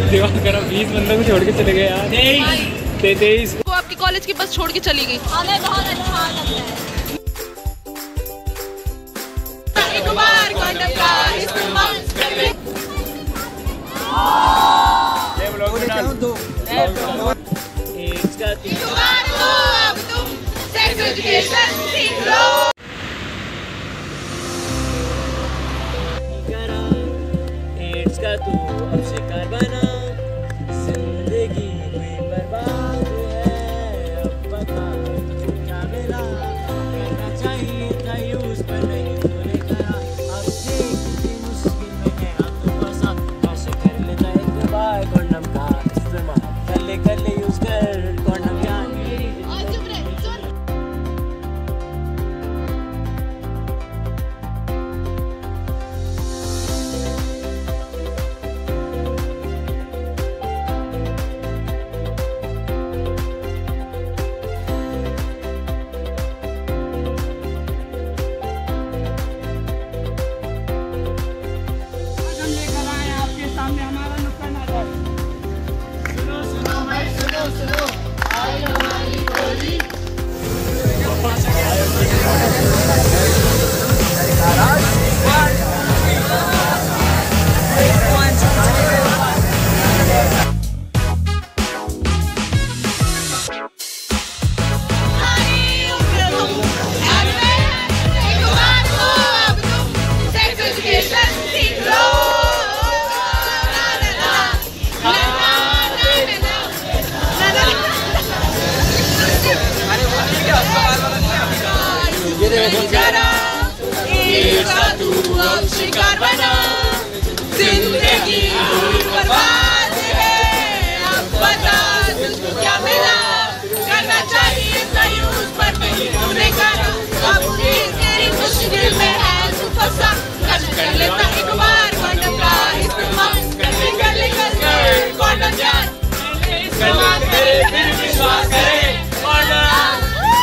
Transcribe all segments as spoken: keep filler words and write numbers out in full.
दिवाकर अब बीस बंदों को छोड़ के चले गए यार। तेईस तेईस वो आपकी कॉलेज की बस छोड़ के चली गई। हमें बहुत अच्छा लग रहा है। एक बार कॉन्डम का इस्तेमाल करके दो अब तुम सेक्स एजुकेशन सीख लो। एड्स का तू अब शिकार बना, जिंदगी हुई बर्बाद है। अब बता क्या मिला, करना चाहिए था यूज पर नहीं तूने करा। अब देख कितनी मुश्किल में है अब तू फंसा। कैसे कर लेता एक बार कॉन्डम का इस्तेमाल, कर ले कर ले यूज कर कॉन्डम जान। शिकार बना, जिंदगी हुई बर्बाद है। अब बता तुझको क्या मिला, करना चाहिए था यूज पर नहीं तूने करा। अब तेरी मुश्किल में है तू फंसा। कर लेता एक बार कॉन्डम का इस्तेमाल, कर ले कर ले कर ले कॉन्डम जान। इस्तेमाल करे फिर विश्वास करे कॉन्डम।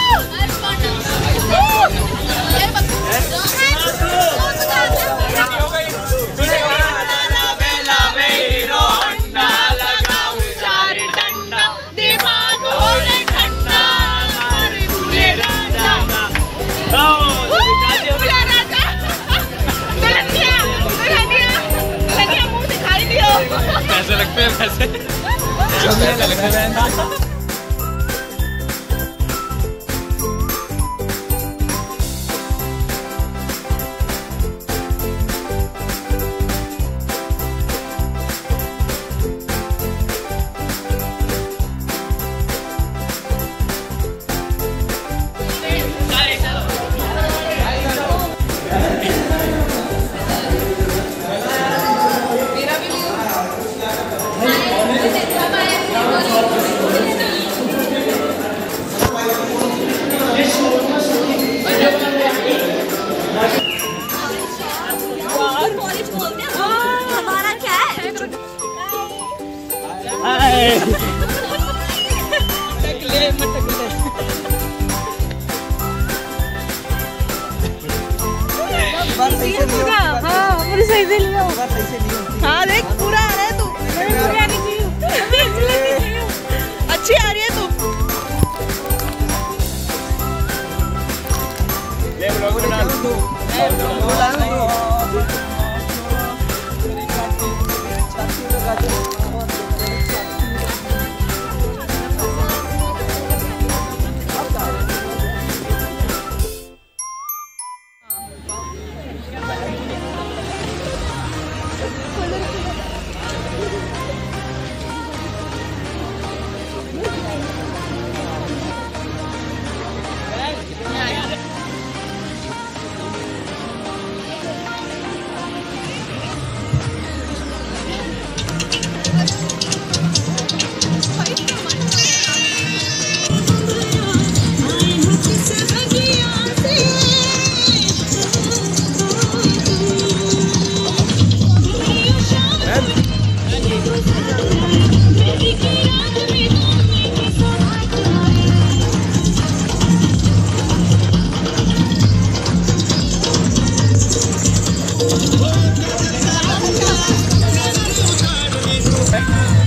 कैसे लगते हैं वैसे? कैसे लगते हैं? हाँ पूरी सही से लियो। हाँ देख पूरा आ रहा है तू। अच्छी आ रही है तू। Thank you.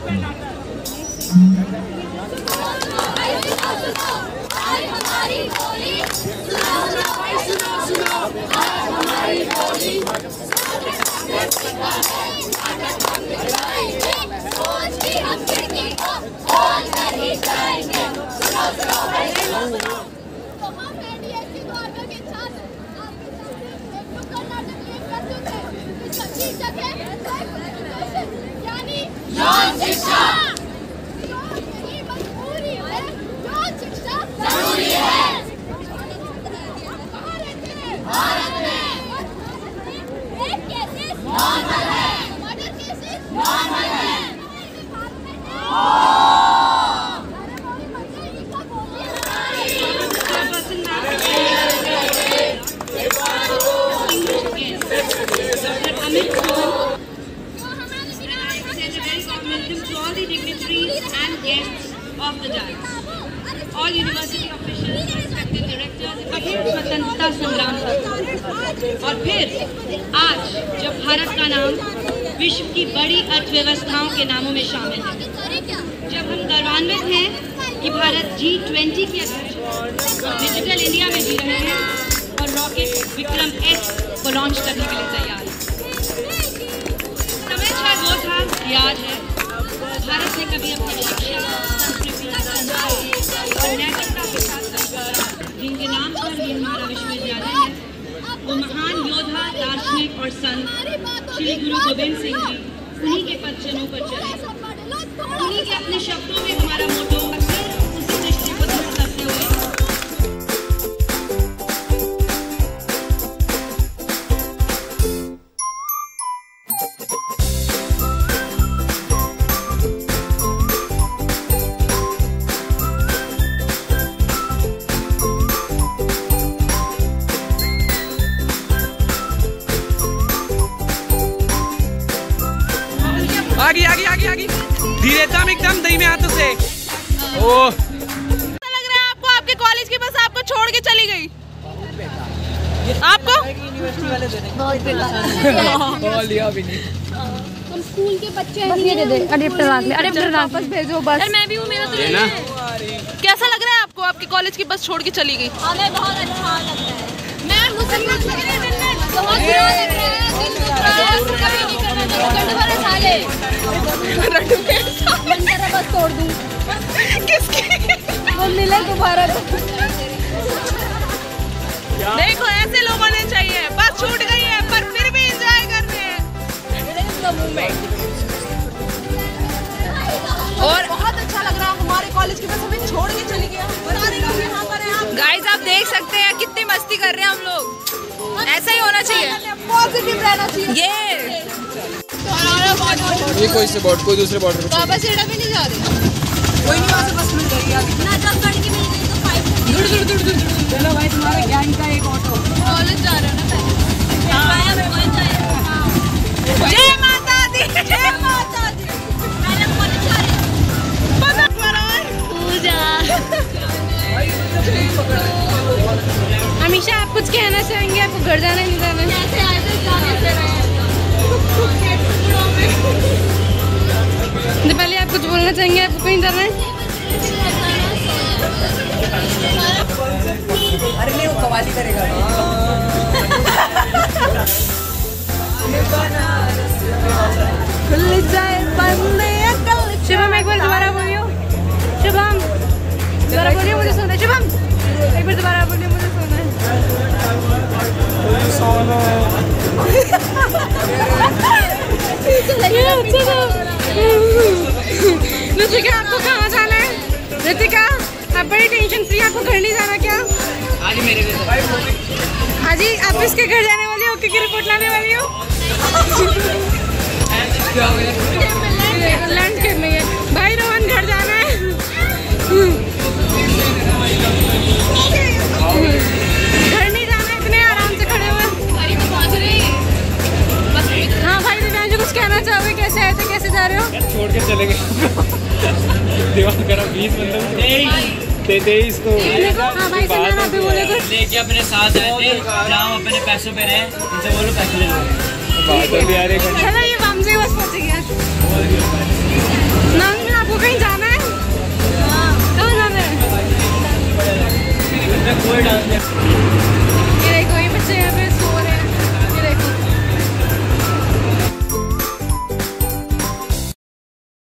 of the dance. All university officials, respected directors, अखिल स्वतंत्रता संग्राम और फिर आज जब भारत का नाम विश्व की बड़ी अर्थव्यवस्थाओं के नामों में शामिल है, जब हम गौरवान्वित हैं कि भारत जी ट्वेंटी के अध्यक्ष डिजिटल इंडिया में जी रहे हैं और रॉकेट विक्रम एस को लॉन्च करने के लिए तैयार है। समय शायद वो था कि आज है। भारत ने कभी अपनी शिक्षा, संस्कृति, और नैतिकता के साथ जिनके नाम पर ये हमारा विश्वविद्यालय है, वो महान योद्धा, दार्शनिक और संत श्री गुरु गोविंद सिंह जी उन्हीं के पदचिन्हों पर चले, उन्हीं के अपने शब्दों में हमारा मोटो उसी दृष्टि को दूर करते हुए आगे आगे आगे आगे धीरे एकदम एकदम दही में हाथों से। ओह ऐसा लग रहा है आपको आपके कॉलेज की बस आपको छोड़ के चली गई। आपको बहुत लिया भी नहीं। हम स्कूल के बच्चे हैं, ये दे दे अडेप्टर रख ले, अडेप्टर वापस भेजो बस। मैं भी हूँ, मेरा तो ये है। कैसा लग रहा है आपको आपके कॉलेज की बस छोड़ के चली गई? हमें बहुत अच्छा लग रहा है। मैं मुसलमान लग रही है, बहुत बुरा लग रहा है, दिल दुख रहा है, कभी नहीं करना चाहिए। गंड भरे साले मंजरा बस तोड़ दूं। किसकी? वो मिले दोबारा तो। देखो ऐसे लोग होने चाहिए। बस छूट गई है पर फिर भी एंजॉय कर रहे हैं। और बहुत अच्छा लग रहा है, हमारे कॉलेज की बस हमें छोड़ के चली गया। गाइस आप देख सकते हैं कितनी मस्ती कर रहे हैं हम लोग। ऐसा ही होना चाहिए, पॉजिटिव रहना चाहिए। ये ये कोई से बोर्ड कोई दूसरे बोर्ड पे वापस एड़ा भी नहीं जा रही। कोई नहीं, वहाँ से बस मिल गई आगे। ना जब बढ़ के मिल गई तो फाइव दुड़ दुड़ दुड़ दुड़। चलो भाई तुम्हारे गैंग का एक ऑटो कॉलेज जा रहे हो ना पहले। जय माता दी, जय माता दी। पहले कॉलेज जा रहे हैं। पूजा हमेशा आप कुछ कहना चाहेंगे? आपको घर जाना नहीं जाना? कैसे आए थे, जाने से रहे हैं। पहले आप कुछ बोलना चाहेंगे? आपको कहीं जाना है? अरे नहीं, वो कवाली करेगा। खुल जाए बंदे अकल। शुभम एक बार दोबारा बोलियो। शुभम दोबारा बोलियो, मुझे सुनना है। शुभम एक बार दोबारा बोलियो, मुझे सुनना है। ऋतिका आपको कहाँ जाना है? ऋतिका आप बड़ी टेंशन फ्री, आपको घर नहीं जाना क्या? आज ही मेरे घर आज ही आप इसके घर जाने वाली हो? क्योंकि रिपोर्ट लाने वाली हो? लंच करने है भाई। रोहन घर जाना है। घर नहीं जाना, इतने आराम से खड़े हुए। हाँ भाई दिव्यांशु कुछ कहना चाहोगे? कैसे आए थे, कैसे जा रहे हो? छोड़ के चले गए। दीवार करा बीस बंदों दे दे इसको। हाँ भाई सलमान आप भी बोले कुछ। लेके अपने साथ आए थे, जहाँ अपने पैसों पे रहे, उनसे बोलो पैसे ले लो। बात अभी आ रही है। चलो ये वामसे बस पहुंच गया।